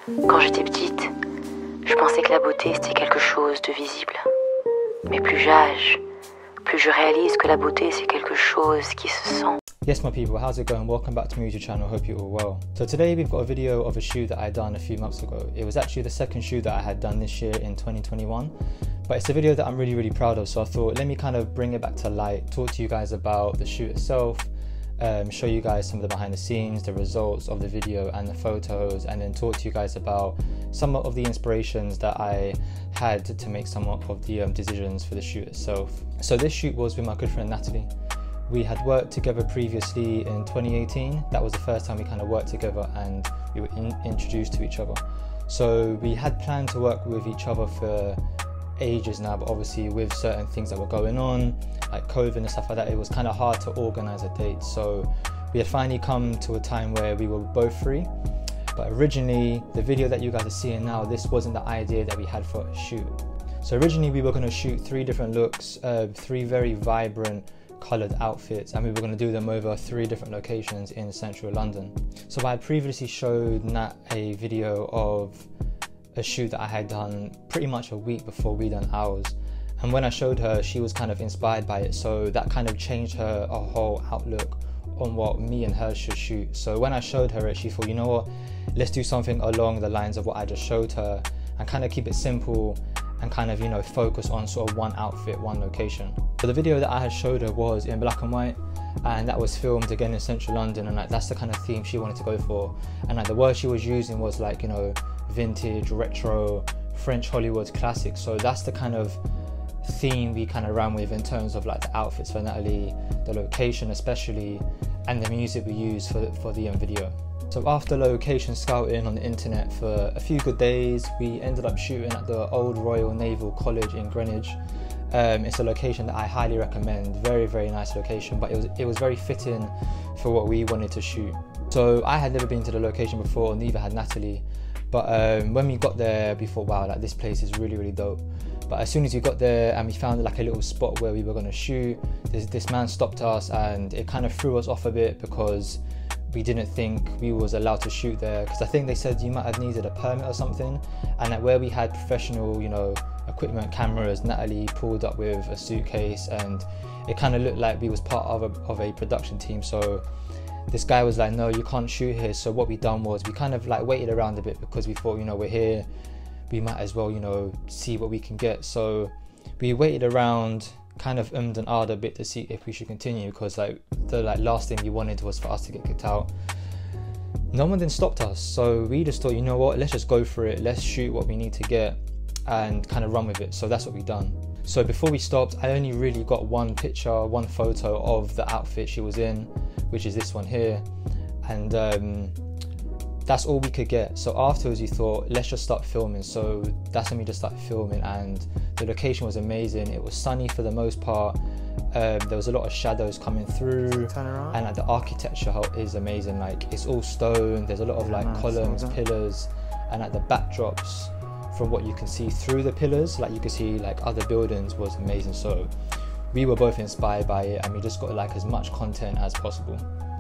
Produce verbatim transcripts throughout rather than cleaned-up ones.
Quand j'étais petite, je pensais que la beauté c'était quelque chose de visible. Mais plus j'âge, plus je réalise que la beauté c'est quelque chose qui se sent. Yes my people, how's it going? Welcome back to my YouTube channel, hope you're all well. So today we've got a video of a shoot that I done a few months ago. It was actually the second shoot that I had done this year in twenty twenty-one. But it's a video that I'm really really proud of, so I thought let me kind of bring it back to light, talk to you guys about the shoot itself, um, show you guys some of the behind the scenes, the results of the video and the photos, and then talk to you guys about some of the inspirations that I had to make some of the um, decisions for the shoot itself. So this shoot was with my good friend Natalie. We had worked together previously in twenty eighteen. That was the first time we kind of worked together and we were in, introduced to each other. So we had planned to work with each other for ages now, but obviously with certain things that were going on, like COVID and stuff like that, it was kind of hard to organize a date. So we had finally come to a time where we were both free. But originally, the video that you guys are seeing now, this wasn't the idea that we had for a shoot. So originally we were going to shoot three different looks, uh, three very vibrant coloured outfits, and we were going to do them over three different locations in central London. So I had previously showed Nat a video of a shoot that I had done pretty much a week before we done ours, and when I showed her, she was kind of inspired by it, so that kind of changed her a whole outlook on what me and her should shoot. So when I showed her it, she thought, you know what, let's do something along the lines of what I just showed her and kind of keep it simple and kind of, you know, focus on sort of one outfit, one location. So the video that I had showed her was in black and white, and that was filmed again in central London, and like that's the kind of theme she wanted to go for. And like the word she was using was like, you know, vintage, retro, French Hollywood classic. So that's the kind of theme we kind of ran with in terms of like the outfits for Natalie, the location especially, and the music we used for, for the um, video. So after location scouting on the internet for a few good days, we ended up shooting at the Old Royal Naval College in Greenwich. Um, it's a location that I highly recommend, very very nice location, but it was, it was very fitting for what we wanted to shoot. So I had never been to the location before, neither had Natalie, but um, when we got there we thought, wow, like this place is really really dope. But as soon as we got there and we found like a little spot where we were going to shoot, this, this man stopped us, and it kind of threw us off a bit because we didn't think we was allowed to shoot there, because I think they said you might have needed a permit or something, and like where we had professional, you know, equipment, cameras, Natalie pulled up with a suitcase, and it kind of looked like we was part of a, of a production team. So this guy was like, no, you can't shoot here. So what we done was we kind of like waited around a bit, because we thought, you know, we're here, we might as well, you know, see what we can get. So we waited around, kind of ummed and ahed a bit to see if we should continue, because like the like last thing we wanted was for us to get kicked out. No one then stopped us, so we just thought, you know what, let's just go for it, let's shoot what we need to get and kind of run with it. So that's what we done. So before we stopped, I only really got one picture, one photo of the outfit she was in, which is this one here, and um, that's all we could get. So afterwards we thought, let's just start filming. So that's when we just started filming, and the location was amazing. It was sunny for the most part. Um, there was a lot of shadows coming through, and like the architecture is amazing. Like it's all stone. There's a lot of like yeah, columns, pillars, and like the backdrops from what you can see through the pillars, like you can see like other buildings, was amazing. So we were both inspired by it, and we just got like as much content as possible.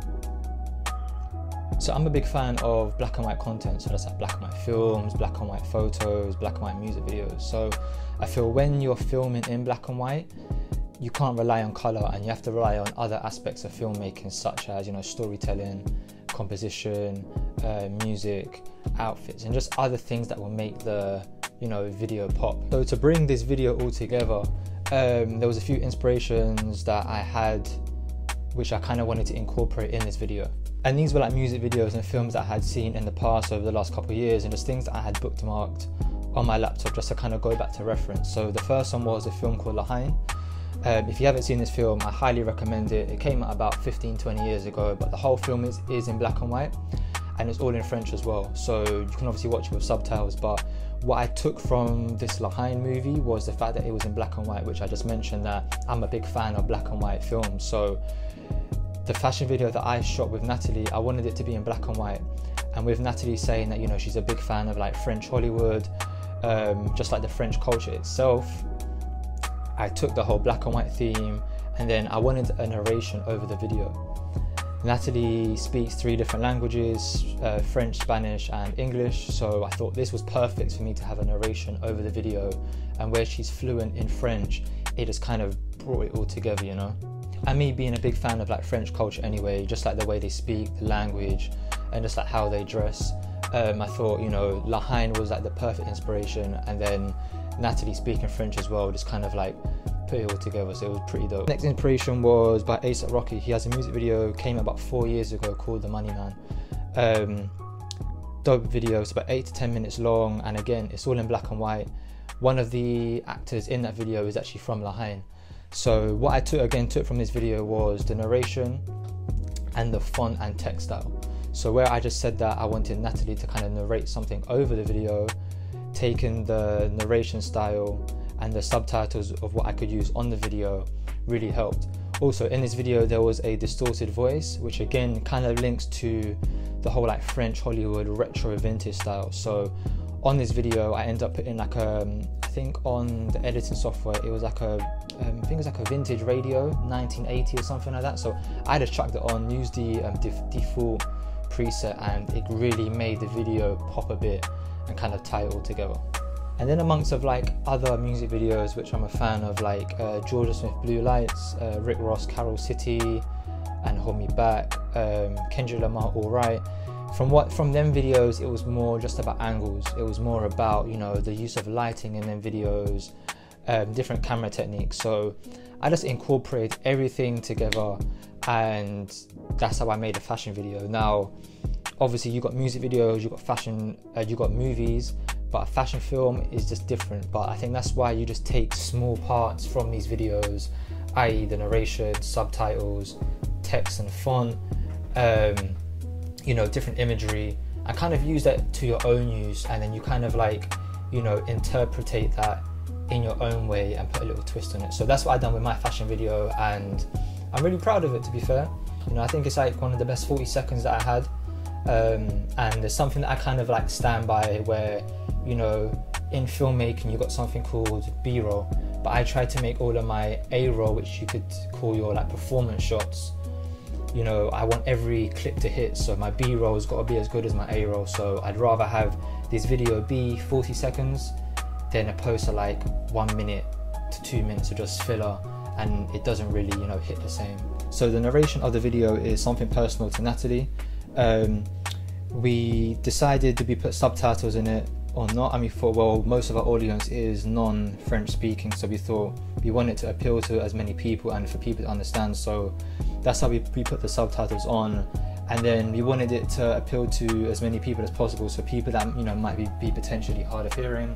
So I'm a big fan of black and white content, so that's like black and white films, black and white photos, black and white music videos. So I feel when you're filming in black and white, you can't rely on colour, and you have to rely on other aspects of filmmaking, such as, you know, storytelling, composition, uh, music, outfits, and just other things that will make the, you know, video pop. So to bring this video all together, um, there was a few inspirations that I had, which I kind of wanted to incorporate in this video. And these were like music videos and films that I had seen in the past over the last couple of years, and just things that I had bookmarked on my laptop just to kind of go back to reference. So the first one was a film called Lahain. Um, if you haven't seen this film, I highly recommend it. It came out about fifteen, twenty years ago, but the whole film is, is in black and white, and it's all in French as well. So you can obviously watch it with subtitles, but what I took from this Lahain movie was the fact that it was in black and white, which I just mentioned that I'm a big fan of black and white films. So the fashion video that I shot with Natalie, I wanted it to be in black and white, and with Natalie saying that, you know, she's a big fan of like French Hollywood, um, just like the French culture itself, I took the whole black and white theme, and then I wanted a narration over the video. Natalie speaks three different languages, uh, French, Spanish and English, so I thought this was perfect for me to have a narration over the video, and where she's fluent in French, it just kind of brought it all together, you know. And me being a big fan of like French culture anyway, just like the way they speak, the language, and just like how they dress, um, I thought, you know, Lahaine was like the perfect inspiration, and then Natalie speaking French as well just kind of like put it all together, so it was pretty dope. Next inspiration was by A$AP Rocky. He has a music video, came out about four years ago, called The Money Man. Um, dope video, it's about eight to ten minutes long, and again, it's all in black and white. One of the actors in that video is actually from Lahaine. So what I took again took from this video was the narration and the font and text style. So where I just said that I wanted Natalie to kind of narrate something over the video, taking the narration style and the subtitles of what I could use on the video really helped. Also in this video there was a distorted voice, which again kind of links to the whole like French Hollywood retro vintage style. So on this video I end up putting like a, um, I think on the editing software it was like a, um, I think it was like a vintage radio, nineteen eighty or something like that. So I just chucked it on, used the um, def default preset, and it really made the video pop a bit and kind of tie it all together. And then amongst of like other music videos which I'm a fan of, like uh, Jorja Smith Blue Lights, uh, Rick Ross Carol City and Hold Me Back, um, Kendrick Lamar Alright. From what from them videos it was more just about angles. It was more about, you know, the use of lighting in them videos, um, different camera techniques. So I just incorporate everything together, and that's how I made a fashion video. Now obviously you got music videos, you got fashion, uh, you got movies, but a fashion film is just different. But I think that's why you just take small parts from these videos, that is the narration, subtitles, text and font, um, you know, different imagery, and kind of use that to your own use, and then you kind of like, you know, interpretate that in your own way and put a little twist on it. So that's what I've done with my fashion video, and I'm really proud of it, to be fair. You know, I think it's like one of the best forty seconds that I had. Um, and there's something that I kind of like stand by, where, you know, in filmmaking you got something called B-roll, but I tried to make all of my A-roll, which you could call your like performance shots. You know, I want every clip to hit, so my B-roll has got to be as good as my A-roll. So I'd rather have this video be forty seconds than a poster like one minute to two minutes of just filler, and it doesn't really, you know, hit the same. So the narration of the video is something personal to Natalie. Um, we decided to be put subtitles in it or not. I mean, for well, most of our audience is non-French speaking, so we thought we wanted to appeal to as many people and for people to understand. So that's how we, we put the subtitles on, and then we wanted it to appeal to as many people as possible. So people that, you know, might be, be potentially hard of hearing,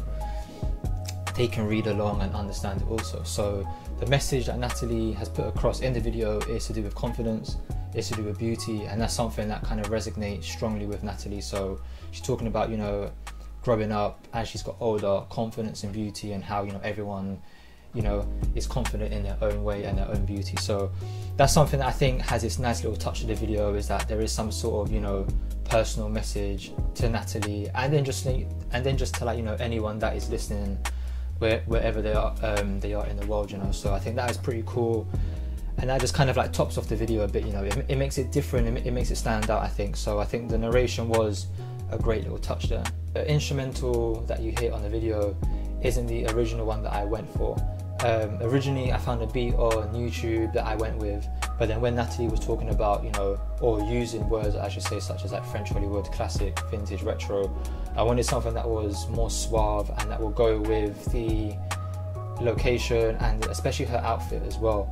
they can read along and understand it also. So the message that Natalie has put across in the video is to do with confidence, is to do with beauty, and that's something that kind of resonates strongly with Natalie. So she's talking about, you know, growing up as she's got older, confidence and beauty, and how, you know, everyone, you know, is confident in their own way and their own beauty. So that's something that I think has this nice little touch to the video, is that there is some sort of, you know, personal message to Natalie, and then just and then just to like, you know, anyone that is listening, where, wherever they are um, they are in the world, you know. So I think that is pretty cool, and that just kind of like tops off the video a bit, you know. It, it makes it different, it, it makes it stand out, I think. So I think the narration was a great little touch there. The instrumental that you hear on the video isn't the original one that I went for. Um, originally I found a beat on YouTube that I went with, but then when Natalie was talking about, you know, or using words I should say such as like French Hollywood, classic, vintage, retro, I wanted something that was more suave and that will go with the location and especially her outfit as well.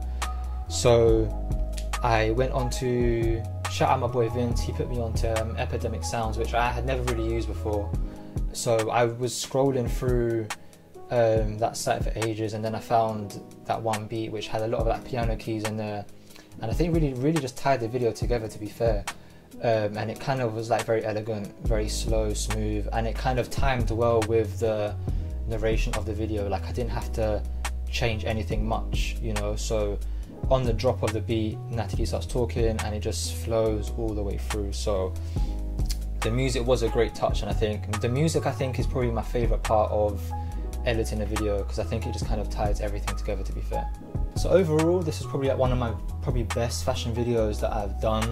So I went on to, shout out my boy Vince, he put me onto um, Epidemic Sounds, which I had never really used before. So I was scrolling through um, that site for ages, and then I found that one beat which had a lot of like piano keys in there, and I think really really just tied the video together, to be fair. Um, and it kind of was like very elegant, very slow, smooth, and it kind of timed well with the narration of the video. Like I didn't have to change anything much, you know. So on the drop of the beat, Natalie starts talking and it just flows all the way through. So the music was a great touch, and I think the music I think is probably my favorite part of editing a video, because I think it just kind of ties everything together, to be fair. So overall, this is probably like one of my probably best fashion videos that I've done.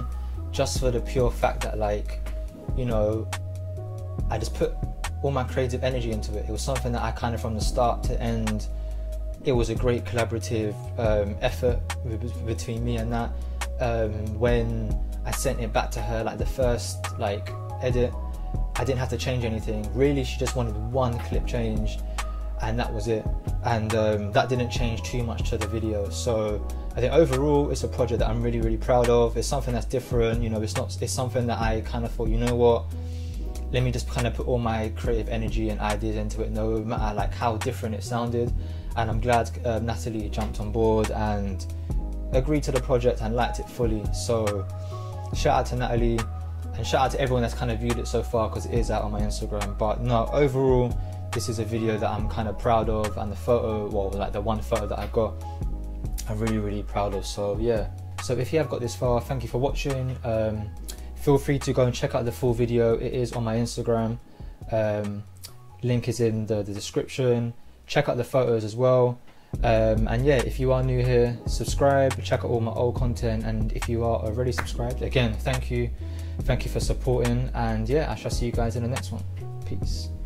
just for the pure fact that, like, you know, I just put all my creative energy into it. It was something that I kind of, from the start to end, it was a great collaborative um, effort between me and Nat. Um, when I sent it back to her, like the first like edit, I didn't have to change anything. Really, she just wanted one clip changed, and that was it. And um, that didn't change too much to the video. So I think overall, it's a project that I'm really, really proud of. It's something that's different. You know, it's not. It's something that I kind of thought, you know what? Let me just kind of put all my creative energy and ideas into it, no matter like how different it sounded. And I'm glad uh, Natalie jumped on board and agreed to the project and liked it fully. So shout out to Natalie, and shout out to everyone that's kind of viewed it so far, because it is out on my Instagram. But no, overall, this is a video that I'm kind of proud of, and the photo, well, like the one photo that I got, I'm really, really proud of. So yeah, so if you have got this far, thank you for watching. Um, feel free to go and check out the full video. It is on my Instagram. Um, link is in the, the description. Check out the photos as well. Um, and yeah, if you are new here, subscribe, check out all my old content. And if you are already subscribed, again, thank you. Thank you for supporting. And yeah, I shall see you guys in the next one. Peace.